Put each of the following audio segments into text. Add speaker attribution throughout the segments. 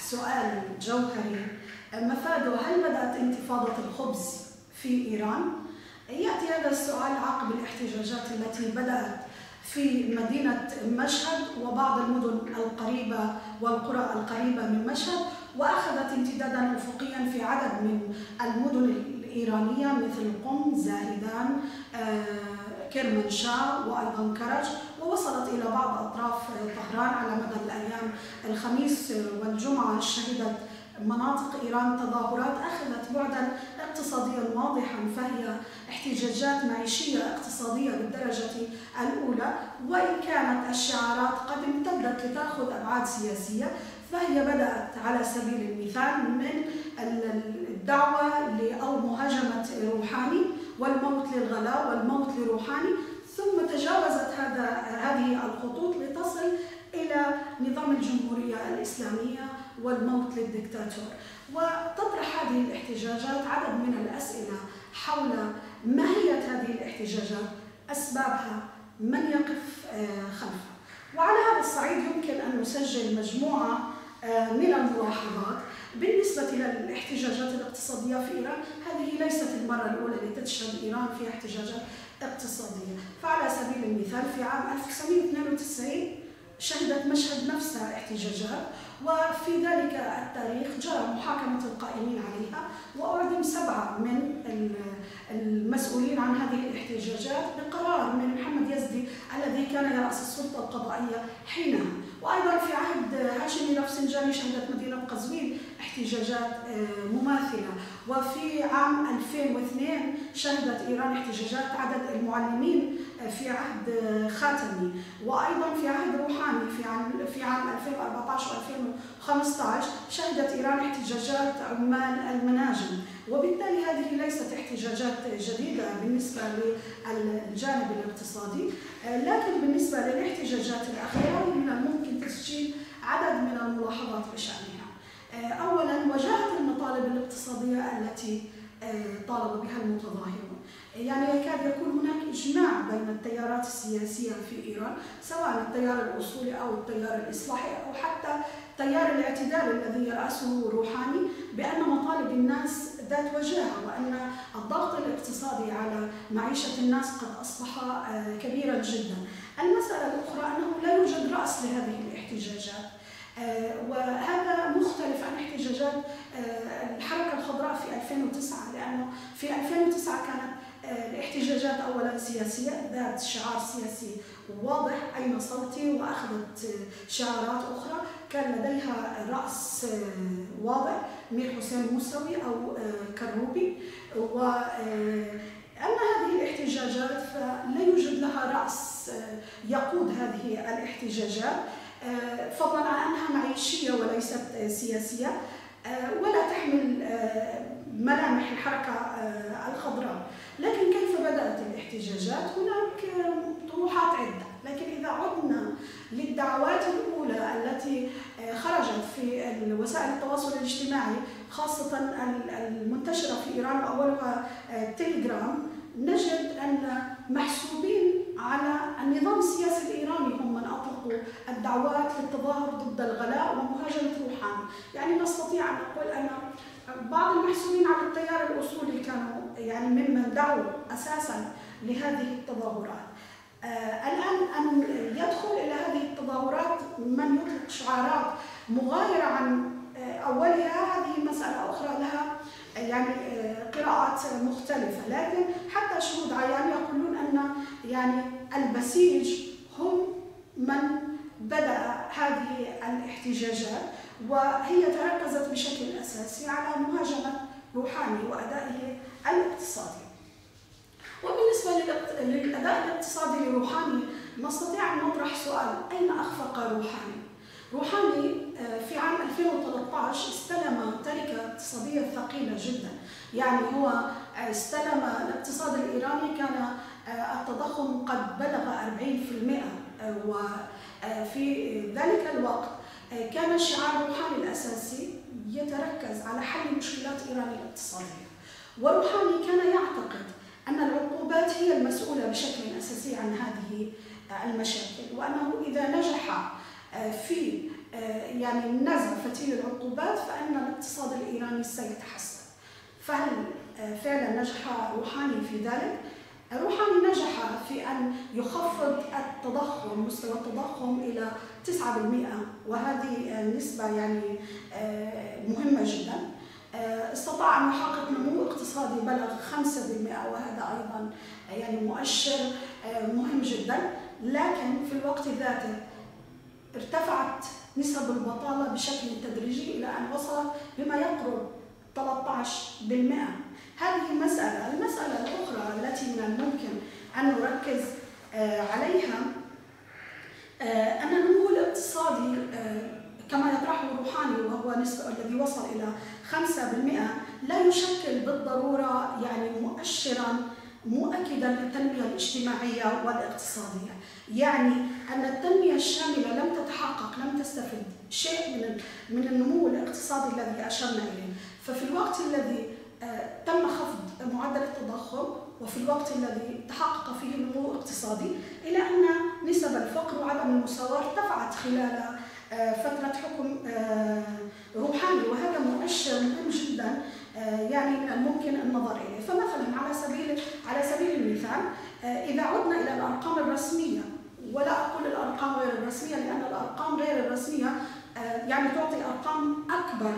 Speaker 1: سؤال جوهري مفاده: هل بدأت انتفاضة الخبز في إيران؟ يأتي هذا السؤال عقب الاحتجاجات التي بدأت في مدينة مشهد وبعض المدن القريبة والقرى القريبة من مشهد، وأخذت امتدادا أفقيا في عدد من المدن الإيرانية مثل قم، زاهدان، كرمانشاه وأيضا كرج، ووصلت إلى بعض أطراف طهران. على مدى الأيام الخميس والجمعة شهدت مناطق إيران تظاهرات أخذت بعدا اقتصاديا واضحا، فهي احتجاجات معيشية اقتصادية بالدرجة الأولى، وإن كانت الشعارات قد امتدت لتأخذ أبعاد سياسية، فهي بدأت على سبيل المثال من الدعوة أو مهاجمة روحاني والموت للغلاء والموت لروحاني، ثم تجاوزت هذه الخطوط لتصل إلى نظام الجمهورية الإسلامية والموت للدكتاتور. وتطرح هذه الاحتجاجات عدد من الأسئلة حول ماهية هذه الاحتجاجات، أسبابها، من يقف خلفها. وعلى هذا الصعيد يمكن أن نسجل مجموعة من الملاحظات بالنسبة للاحتجاجات الاقتصادية في إيران. هذه ليست المرة الأولى التي تشهد إيران في احتجاجات اقتصادية. فعلى سبيل المثال في عام 1992 شهدت مشهد نفسها احتجاجات، وفي ذلك التاريخ جرى محاكمة القائمين عليها، وأعدم 7 من المسؤولين عن هذه الاحتجاجات بقرار من محمد يزدي الذي كان يرأس السلطة القضائية حينها. وأيضا في عهد هاشمي رفسنجاني شهدت مدينة قزوين احتجاجات مماثلة. وفي عام 2002 شهدت إيران احتجاجات عدد المعلمين في عهد خاتمي، وأيضا في عهد روحاني في عام 2014 و2015 شهدت إيران احتجاجات عمال المناجم. وبالتالي هذه ليست احتجاجات جديدة بالنسبة للجانب الاقتصادي، لكن بالنسبة للاحتجاجات الأخيرة من الممكن تسجيل عدد من الملاحظات بشأنها. أولاً، وجاهة المطالب الاقتصادية التي طالب بها المتظاهرون. يعني يكاد يكون هناك إجماع بين التيارات السياسية في إيران، سواء التيار الأصولي أو التيار الإصلاحي أو حتى تيار الاعتدال الذي يرأسه روحاني، بأن مطالب الناس ذات وجاهة، وأن الضغط الاقتصادي على معيشة الناس قد أصبح كبيرا جدا. المسألة الأخرى أنه لا يوجد رأس لهذه الاحتجاجات، وهذا مختلف عن احتجاجات الحركة الخضراء في 2009، لأنه في 2009 كانت الاحتجاجات أولا سياسية ذات شعار سياسي واضح أين صوتي، وأخذت شعارات أخرى كان لديها رأس واضح، مير حسين موسوي أو كروبي. أما هذه الاحتجاجات فلا يوجد لها رأس يقود هذه الاحتجاجات، فضلا عن أنها معيشية وليست سياسية، ولا تحمل ملامح الحركة الخضراء. لكن كيف بدأت الاحتجاجات؟ هناك طروحات عدة، لكن إذا عدنا للدعوات الأولى التي خرجت في وسائل التواصل الاجتماعي خاصة المنتشرة في إيران وأولها تيليجرام، نجد أن محسوبين على النظام السياسي الإيراني هم من أطلقوا الدعوات للتظاهر ضد الغلاء ومهاجمة روحاني. يعني نستطيع أن نقول أن بعض المحسوبين على التيار الأصولي كانوا يعني ممن دعوا أساسا لهذه التظاهرات. الآن أن يدخل إلى هذه التظاهرات من يطلق شعارات مغايرة عن أولها، هذه مسألة أخرى لها يعني قراءات مختلفة. لكن حتى شهود عيان يقولون أن يعني البسيج هم من بدأ هذه الاحتجاجات، وهي تركزت بشكل أساسي على مهاجمة روحاني وأدائه الاقتصادي. وبالنسبة للأداء الاقتصادي لروحاني نستطيع أن نطرح سؤال: أين أخفق روحاني؟ روحاني في عام 2013 استلم تركة اقتصادية ثقيلة جدا. يعني هو استلم الاقتصاد الإيراني، كان التضخم قد بلغ 40%، وفي ذلك الوقت كان شعار روحاني الأساسي يتركز على حل مشكلات إيران الاقتصادية. وروحاني كان يعتقد أن العقوبات هي المسؤولة بشكل أساسي عن هذه المشاكل، وأنه إذا نجح في يعني نزل فتيل العقوبات فإن الاقتصاد الإيراني سيتحسن. فهل فعلا نجح روحاني في ذلك؟ روحاني نجح في أن يخفض التضخم، مستوى التضخم إلى 9%، وهذه نسبة يعني مهمة جدا. استطاع أن يحقق نمو اقتصادي بلغ 5%، وهذا أيضا يعني مؤشر مهم جدا. لكن في الوقت ذاته ارتفعت نسب البطالة بشكل تدريجي إلى أن وصلت بما يقرب 13%. هذه مسألة. المسألة الأخرى التي من الممكن أن نركز عليها أن النمو الاقتصادي كما يطرحه روحاني، وهو الذي وصل إلى 5%، لا يشكل بالضرورة يعني مؤشرا مؤكدا للتنمية الاجتماعية والاقتصادية. يعني أن التنمية الشاملة لم تتحقق، لم تستفد شيء من النمو الاقتصادي الذي أشرنا إليه. ففي الوقت الذي تم خفض معدل التضخم، وفي الوقت الذي تحقق فيه النمو الاقتصادي، إلى أن نسب الفقر وعدم المساواة ارتفعت خلال فترة حكم روحاني، وهذا مؤشر مهم جدا يعني من الممكن النظر إليه. فمثلا على سبيل المثال، إذا عدنا إلى الأرقام الرسمية، ولا أقول الأرقام غير الرسمية لأن الأرقام غير الرسمية يعني تعطي أرقام أكبر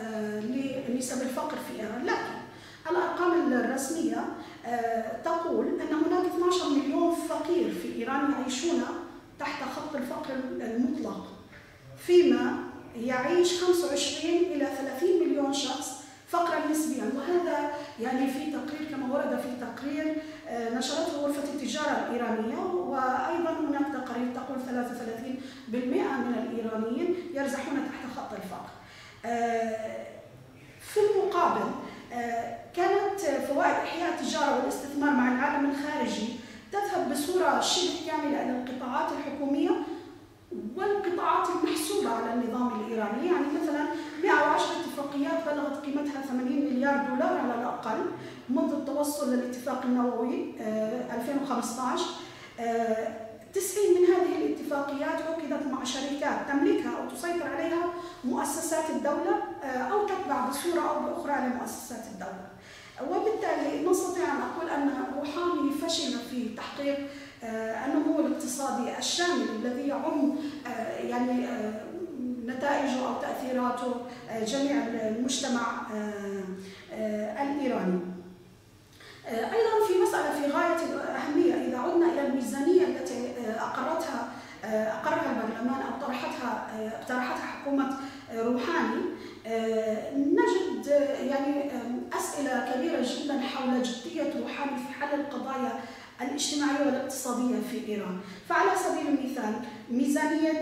Speaker 1: لنسب الفقر في إيران، لكن الأرقام الرسمية تقول أن هناك 12 مليون فقير في إيران يعيشون تحت خط الفقر المطلق، فيما يعيش 25 إلى 30 مليون شخص فقرا نسبيا. وهذا يعني في تقرير كما ورد في تقرير نشرته غرفة التجارة الإيرانية، وأيضا هناك تقارير تقول 33% من الإيرانيين يرزحون تحت خط الفقر. في المقابل كانت فوائد إحياء التجارة والاستثمار مع العالم الخارجي تذهب بصورة شبه كاملة إلى القطاعات الحكومية والقطاعات المحسوبة على النظام الإيراني. يعني مثلا 110 اتفاقيات بلغت قيمتها 80 مليار دولار على الأقل منذ التوصل للاتفاق النووي 2015. 90 من هذه الاتفاقيات عقدت مع شركات تملكها أو تسيطر عليها مؤسسات الدولة أو تتبع بصورة أو بأخرى لمؤسسات الدولة. وبالتالي نستطيع أن نقول أن روحاني فشل في تحقيق النمو الاقتصادي الشامل الذي يعم يعني نتائجه أو تأثيراته جميع المجتمع الإيراني. أيضا في مسألة في غاية الأهمية، إذا عدنا إلى الميزانية التي أقرها البرلمان أو اقترحتها حكومة روحاني، نجد يعني أسئلة كبيرة جدا حول جدية روحاني في حل القضايا الاجتماعية والاقتصادية في إيران. فعلى سبيل المثال ميزانية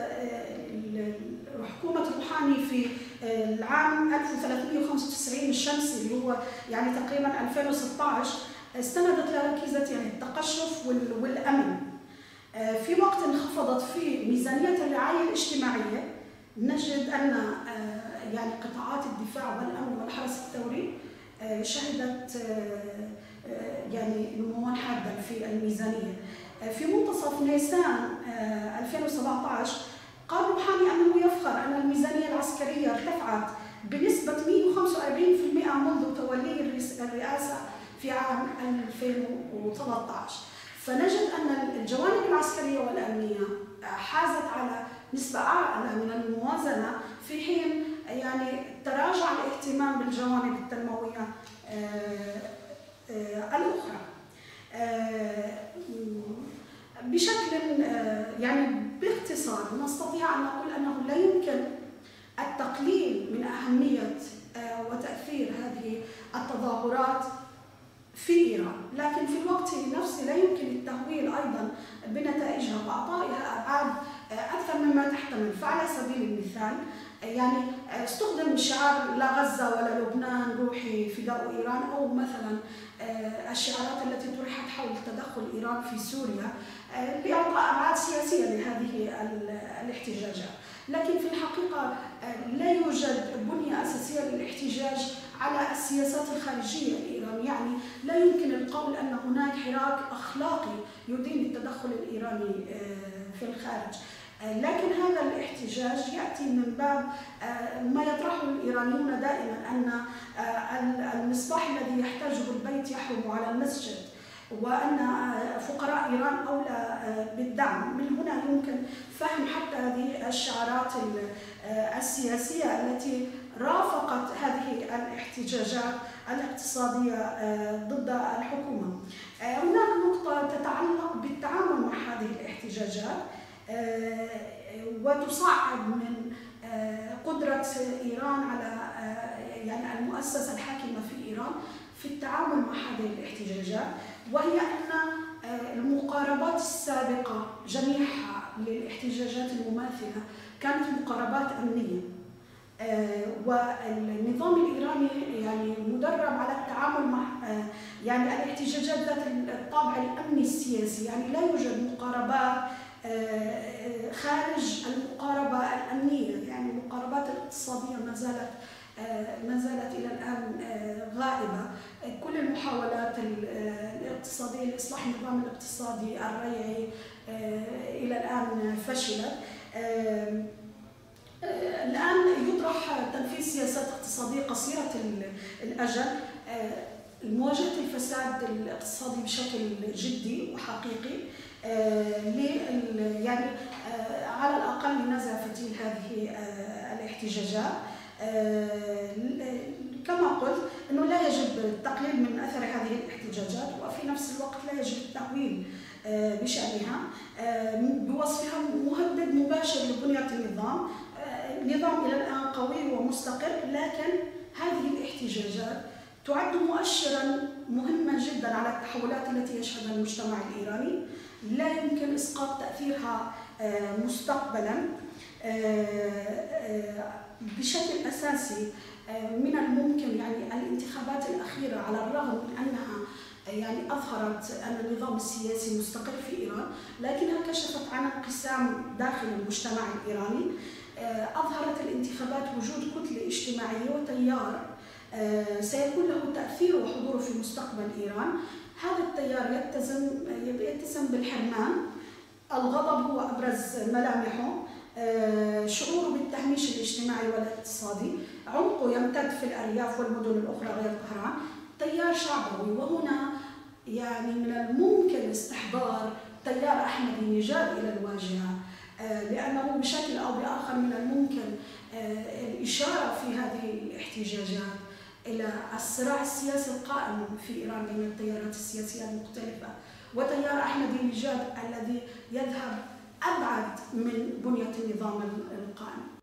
Speaker 1: حكومة روحاني في العام 1395 الشمسي اللي هو يعني تقريبا 2016 استندت لركيزة يعني التقشف والأمن. في وقت انخفضت فيه ميزانية الرعاية الاجتماعية، نجد أن يعني قطاعات الدفاع والأمن والحرس الثوري شهدت يعني نموا حادا في الميزانية. في منتصف نيسان 2017 قال روحاني أنه يفخر أن الميزانية العسكرية ارتفعت بنسبة 145% منذ توليه الرئاسة في عام 2013. فنجد أن الجوانب العسكرية والأمنية حازت على نسبة أعلى من الموازنة، في حين يعني تراجع الاهتمام بالجوانب التنموية الأخرى. بشكل يعني باختصار نستطيع أن نقول أنه لا يمكن التقليل من أهمية وتأثير هذه التظاهرات في إيران، لكن في الوقت نفسه لا يمكن التهويل أيضا بنتائجها وإعطائها أبعاد أكثر مما تحتمل. فعلى سبيل المثال يعني استخدم شعار لا غزة ولا لبنان روحي فداء إيران، أو مثلا الشعارات التي طرحت حول تدخل إيران في سوريا لإعطاء أبعاد سياسية لهذه الاحتجاجات. لكن في الحقيقة لا يوجد بنية أساسية للاحتجاج على السياسات الخارجية الإيرانية. يعني لا يمكن القول أن هناك حراك أخلاقي يدين التدخل الإيراني في الخارج. لكن هذا الاحتجاج يأتي من باب ما يطرحه الإيرانيون دائما، أن المصباح الذي يحتاجه البيت يحرم على المسجد، وأن فقراء إيران أولى بالدعم. من هنا يمكن فهم حتى هذه الشعارات السياسية التي رافقت هذه الاحتجاجات الاقتصادية ضد الحكومة. هناك نقطة تتعلق بالتعامل مع هذه الاحتجاجات وتصعب من قدرة إيران على يعني المؤسسة الحاكمة في إيران في التعامل مع هذه الاحتجاجات، وهي أن المقاربات السابقة جميعها للاحتجاجات المماثلة كانت مقاربات أمنية، والنظام الإيراني يعني مدرب على التعامل مع يعني الاحتجاجات ذات الطابع الأمني السياسي. يعني لا يوجد مقاربات خارج المقاربة الأمنية، يعني المقاربات الاقتصادية ما زالت إلى الآن غائبة. كل المحاولات الاقتصادية لإصلاح النظام الاقتصادي الريعي إلى الآن فشلت. الآن يطرح تنفيذ سياسات اقتصادية قصيرة الأجل لمواجهة الفساد الاقتصادي بشكل جدي وحقيقي، يعني على الأقل لنزع فتيل هذه الاحتجاجات. كما قلت أنه لا يجب التقليل من أثر هذه الاحتجاجات، وفي نفس الوقت لا يجب التهويل بشأنها بوصفها مهدد مباشر لبنية النظام. النظام إلى الآن قوي ومستقر، لكن هذه الاحتجاجات تعد مؤشرا مهما جدا على التحولات التي يشهدها المجتمع الإيراني. لا يمكن إسقاط تأثيرها مستقبلا. بشكل أساسي من الممكن يعني الانتخابات الأخيرة على الرغم من أنها يعني أظهرت أن النظام السياسي مستقر في إيران، لكنها كشفت عن انقسام داخل المجتمع الإيراني. أظهرت الانتخابات وجود كتلة اجتماعية وتيار سيكون له تأثير وحضور في مستقبل إيران. هذا التيار يتسم بالحرمان. الغضب هو أبرز ملامحه، شعوره بالتهميش الاجتماعي والاقتصادي، عمقه يمتد في الأرياف والمدن الأخرى غير طهران، تيار شعبوي. وهنا يعني من الممكن استحضار تيار أحمدي نژاد إلى الواجهة، لأنه بشكل أو بآخر من الممكن الإشارة في هذه الاحتجاجات إلى الصراع السياسي القائم في إيران بين التيارات السياسية المختلفة، وتيار أحمدي نژاد الذي يذهب أبعد من بنية النظام القائم.